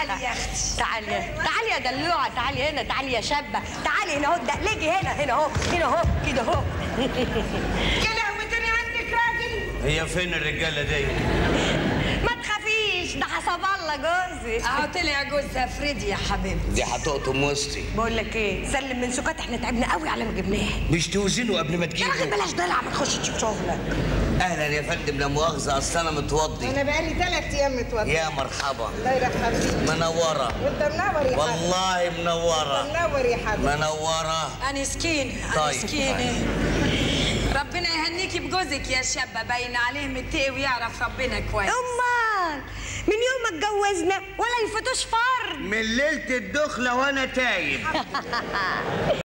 تعالي يا اختي. تعالي يا دلوعه، تعالي هنا، تعالي يا شابه، تعالي هنا اهو، دقلجي هنا اهو، هنا اهو كده اهو. يا لهوي تاني عندك راجل. هي فين الرجاله دي؟ ما تخافيش، ده حسب الله جوزي. اهو طلع جوزها فريدي يا حبيبتي. دي هتقطم وسطي. بقول لك ايه، سلم من سكات، احنا تعبنا قوي على ما جبناها. مش توزنه قبل ما يا تجيبه؟ راجل بلاش دلع، ما تخش تشوف شغلك. اهلا يا فندم، لا مؤاخذه اصل انا متوضي. انا بقالي 3 ايام متوضي. يا مرحبا. الله يرحمك. منوره. وانت منور يا حبيبي. والله منوره. انت منور يا حبيبي. منوره. انا سكين. طيب. سكينه. ربنا يهنيكي بجوزك يا شابه، باين عليه متقي ويعرف ربنا كويس. امال من يوم ما اتجوزنا ولا يفوتوش فرد. من ليله الدخله وانا تايب.